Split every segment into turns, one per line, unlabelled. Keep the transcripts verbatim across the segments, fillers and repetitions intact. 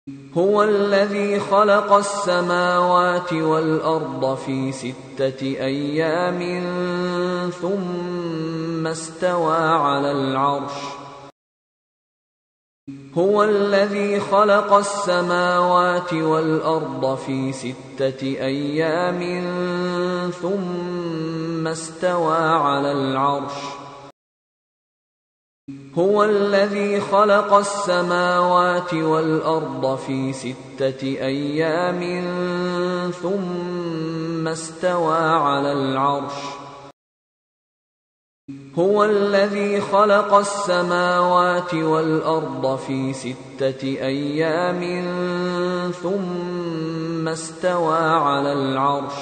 هو الذي خلق السماوات والأرض في ستة أيام ثم استوى على العرش هو الذي خلق السماوات والأرض في ستة أيام ثم استوى على العرش هو الذي خلق السماوات والأرض في ستة أيام ثم استوى على العرش هو الذي خلق السماوات والأرض في ستة أيام ثم استوى على العرش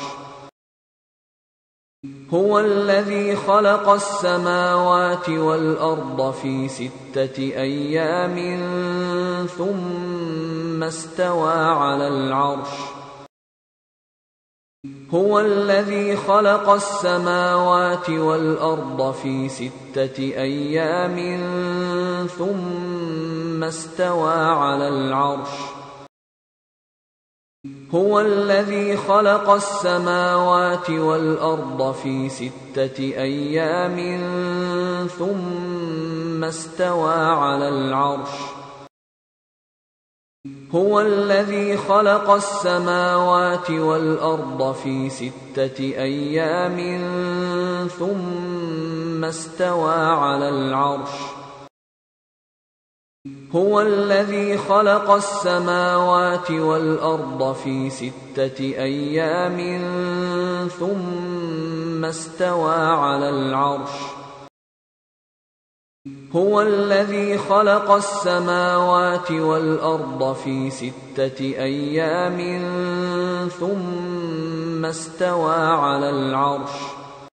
هو الذي خلق السماوات والأرض في ستة أيام ثم استوى على العرش هو الذي خلق السماوات والأرض في ستة أيام ثم استوى على العرش هو الذي خلق السماوات والأرض في ستة أيام ثم استوى على العرش هو الذي خلق السماوات والأرض في ستة أيام ثم استوى على العرش هو الذي خلق السماوات والأرض في ستة أيام ثم استوى على العرش هو الذي خلق السماوات والأرض في ستة أيام ثم استوى على العرش